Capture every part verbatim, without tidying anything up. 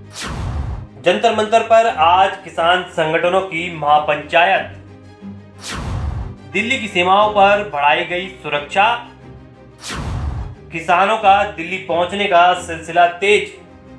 जंतर मंतर पर आज किसान संगठनों की महापंचायत। दिल्ली की सीमाओं पर बढ़ाई गई सुरक्षा। किसानों का दिल्ली पहुंचने का सिलसिला तेज।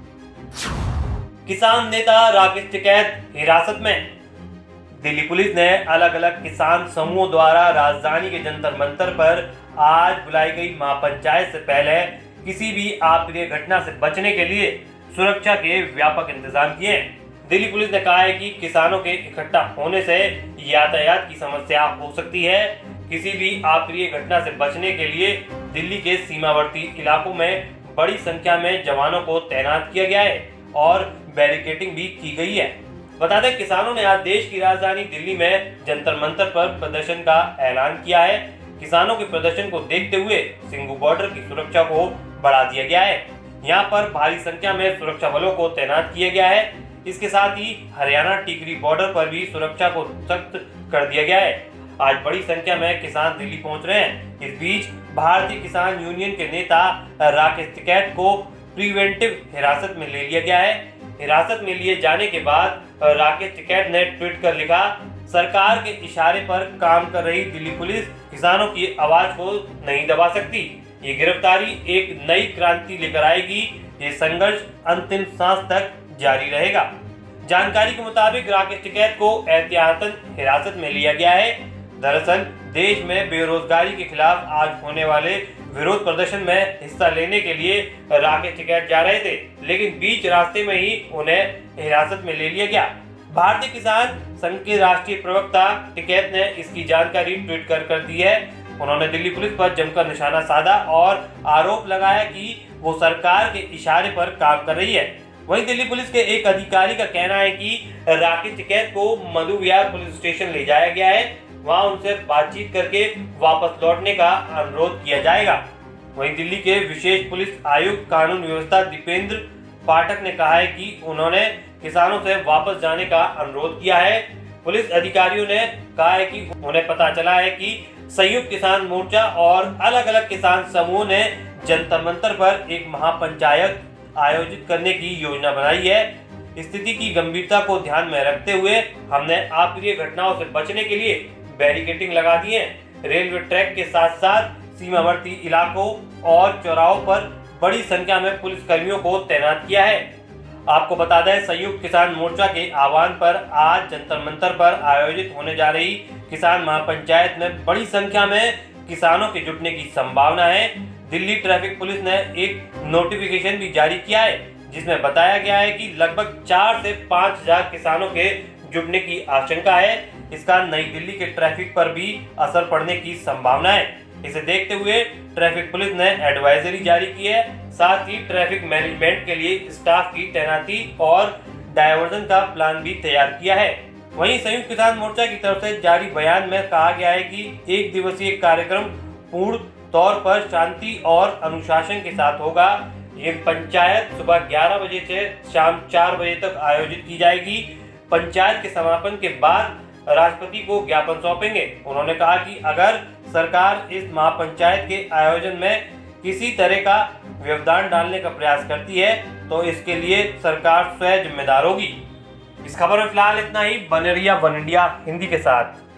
किसान नेता राकेश टिकैत हिरासत में। दिल्ली पुलिस ने अलग अलग किसान समूहों द्वारा राजधानी के जंतर मंतर पर आज बुलाई गई महापंचायत से पहले किसी भी अप्रिय घटना से बचने के लिए सुरक्षा के व्यापक इंतजाम किए हैं। दिल्ली पुलिस ने कहा है कि किसानों के इकट्ठा होने से यातायात की समस्या हो सकती है। किसी भी अप्रिय घटना से बचने के लिए दिल्ली के सीमावर्ती इलाकों में बड़ी संख्या में जवानों को तैनात किया गया है और बैरिकेडिंग भी की गई है। बता दें, किसानों ने आज देश की राजधानी दिल्ली में जंतर मंतर पर प्रदर्शन का ऐलान किया है। किसानों के प्रदर्शन को देखते हुए सिंघू बॉर्डर की सुरक्षा को बढ़ा दिया गया है। यहाँ पर भारी संख्या में सुरक्षा बलों को तैनात किया गया है। इसके साथ ही हरियाणा टिकरी बॉर्डर पर भी सुरक्षा को सख्त कर दिया गया है। आज बड़ी संख्या में किसान दिल्ली पहुंच रहे हैं। इस बीच भारतीय किसान यूनियन के नेता राकेश टिकैत को प्रिवेंटिव हिरासत में ले लिया गया है। हिरासत में लिए जाने के बाद राकेश टिकैत ने ट्वीट कर लिखा, सरकार के इशारे पर काम कर रही दिल्ली पुलिस किसानों की आवाज को नहीं दबा सकती। ये गिरफ्तारी एक नई क्रांति लेकर आएगी। ये संघर्ष अंतिम सांस तक जारी रहेगा। जानकारी के मुताबिक राकेश टिकैत को एहतियातन हिरासत में लिया गया है। दरअसल देश में बेरोजगारी के खिलाफ आज होने वाले विरोध प्रदर्शन में हिस्सा लेने के लिए राकेश टिकैत जा रहे थे, लेकिन बीच रास्ते में ही उन्हें हिरासत में ले लिया गया। भारतीय किसान संघ के राष्ट्रीय प्रवक्ता टिकैत ने इसकी जानकारी ट्वीट कर कर दी है। उन्होंने दिल्ली पुलिस पर जमकर निशाना साधा और आरोप लगाया कि वो सरकार के इशारे पर काम कर रही है। वहीं दिल्ली पुलिस के एक अधिकारी का कहना है कि राकेश टिकैत को मधु विहार पुलिस स्टेशन ले जाया गया है। वहां उनसे बातचीत करके वापस लौटने का अनुरोध किया जाएगा। वहीं दिल्ली के विशेष पुलिस आयुक्त कानून व्यवस्था दीपेंद्र पाठक ने कहा है कि उन्होंने किसानों से वापस जाने का अनुरोध किया है। पुलिस अधिकारियों ने कहा है कि उन्हें पता चला है कि संयुक्त किसान मोर्चा और अलग अलग किसान समूह ने जंतर मंतर पर एक महापंचायत आयोजित करने की योजना बनाई है। स्थिति की गंभीरता को ध्यान में रखते हुए हमने अप्रिय घटनाओं से बचने के लिए बैरिकेडिंग लगा दी है। रेलवे ट्रैक के साथ साथ सीमावर्ती इलाकों और चौराहों पर बड़ी संख्या में पुलिस कर्मियों को तैनात किया है। आपको बता दें, संयुक्त किसान मोर्चा के आह्वान पर आज जंतर मंतर पर आयोजित होने जा रही किसान महापंचायत में बड़ी संख्या में किसानों के जुटने की संभावना है। दिल्ली ट्रैफिक पुलिस ने एक नोटिफिकेशन भी जारी किया है, जिसमें बताया गया है कि लगभग चार से पाँच हजार किसानों के जुटने की आशंका है। इसका नई दिल्ली के ट्रैफिक पर भी असर पड़ने की संभावना है। इसे देखते हुए ट्रैफिक पुलिस ने एडवाइजरी जारी की है। साथ ही ट्रैफिक मैनेजमेंट के लिए स्टाफ की तैनाती और डायवर्जन का प्लान भी तैयार किया है। वहीं संयुक्त किसान मोर्चा की तरफ से जारी बयान में कहा गया है कि एक दिवसीय कार्यक्रम पूर्ण तौर पर शांति और अनुशासन के साथ होगा। ये पंचायत सुबह ग्यारह बजे से शाम चार बजे तक आयोजित की जाएगी। पंचायत के समापन के बाद राष्ट्रपति को ज्ञापन सौंपेंगे। उन्होंने कहा कि अगर सरकार इस महापंचायत के आयोजन में किसी तरह का व्यवधान डालने का प्रयास करती है तो इसके लिए सरकार स्वयं जिम्मेदार होगी। इस खबर में फिलहाल इतना ही। बने रहिए वन इंडिया हिंदी के साथ।